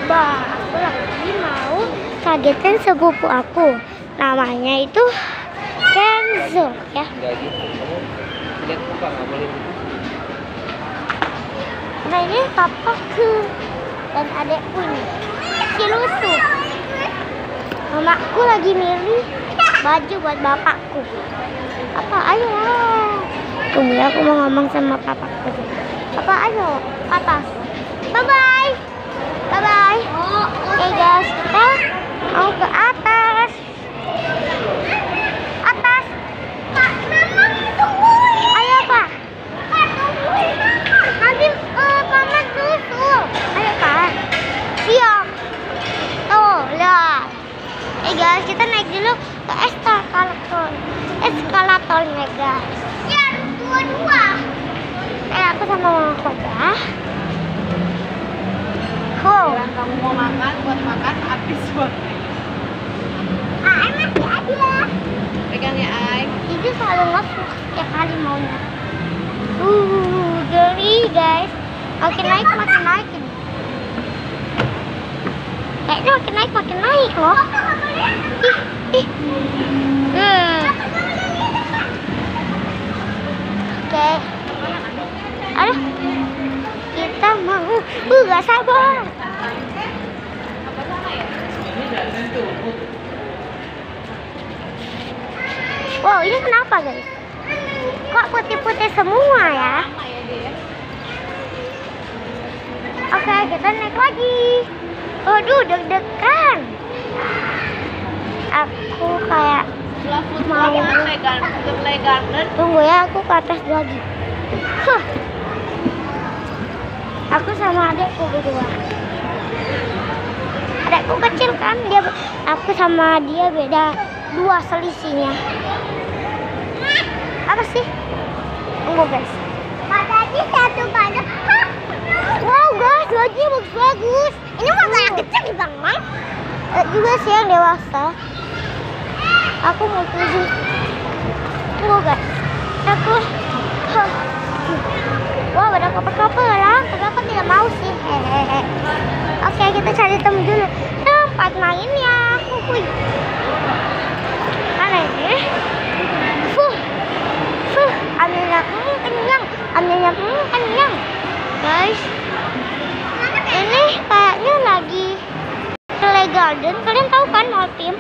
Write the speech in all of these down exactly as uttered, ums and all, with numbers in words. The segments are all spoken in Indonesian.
coba. Aku lagi mau kagetin sepupu aku. Namanya itu Kenzo ya. Enggak gitu. Kamu lihat muka nggak boleh gitu. Nah ini papaku dan adekku ini si lusuh. Mamaku lagi milih baju buat bapakku. Apa ayo? Tunggu ya, aku mau ngomong sama papaku. Papa ayo atas. Bye bye. Bye bye. Oke guys, kita mau ke atas. Atas. Pak, Mama tungguin. Ayo Pak. Pak tungguin Mama. Nanti uh, Mama susul. Ayo Pak. Siap. Tuh lihat. Eh guys, kita naik dulu ke eskalator. Eskalatornya guys. Ya dua-dua. Eh aku sama mama aku ya. Wow. Bilang kamu mau makan, buat makan habis buat. Ah, masih ada. Pegang ya, Ay. Itu selalu ngepush setiap kali maunya. Uh, geli guys. Makin naik makin naik ini. Kayaknya makin naik makin naik loh. Ih, ih. Hmm. Oke. Aduh. Kita mau. Uh, gak sabar. Wow, ini kenapa guys? Kok putih-putih semua ya? Oke, kita naik lagi. Waduh, deg-degan. Aku kayak mau. Tunggu ya, aku ke atas lagi. Huh. Aku sama adekku berdua. Adekku kecil kan, dia. Aku sama dia beda dua selisihnya. Apa sih? Tunggu guys. Matanya satu banyak. Wow guys, bajunya bagus-bagus. Ini mata yang kecil banget. Eh, juga sih yang dewasa. Aku mau tujuh. Tunggu guys. Aku. Huh. Wow, ada koper-koper lah. Tapi aku tidak mau sih. Hehehe. Oke, kita cari temen dulu. Tempat mainnya. Hui. Mana ini? Fuh. Fuh. Anginnya hmm, kenyang. Anginnya hmm, kenyang. Guys. Ini kayaknya lagi Play Garden. Kalian tahu kan Mall Team?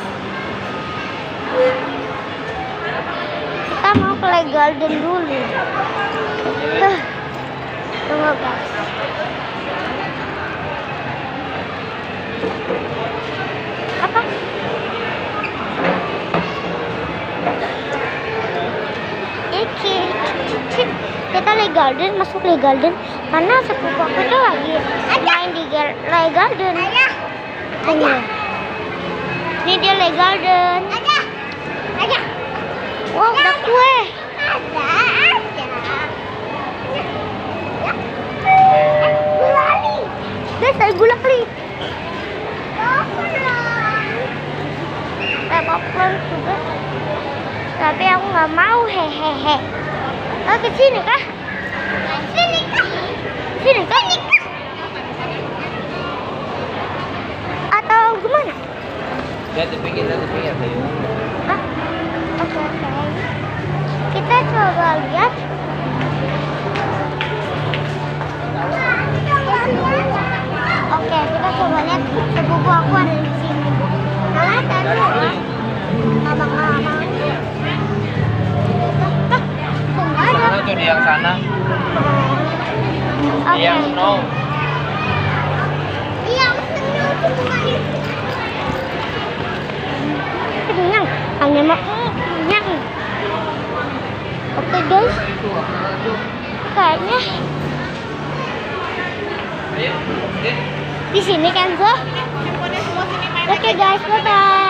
Kita mau Play Garden dulu. Huh. Tunggu guys. Apa? Iki. Kita Play Garden, masuk Play Garden karena sepupu aku tuh lagi main di Play Garden. Tunggu. Ini dia Play Garden. Ada. Ada. Wow, ada kue. Ada, ada. Gulali. Guys, ada gulali. Ada popcorn juga. Tapi aku nggak mau, hehehe. Oh, ke sini kah? Sini kah? Sini kah? Atau gimana? Satu pinggir, satu pinggir. Hah? Oke, oke. Kita coba lihat. Oke, kita coba lihat sepupu aku ada di sini. Nah, tadi ngabang-ngabang. Mana tuh di yang sana? Oke. Yang snow. Yang snow itu bukan itu. Kenyang, hanya mau kenyang. Oke guys, kayaknya di sini kan Zo. Oke guys, bye bye.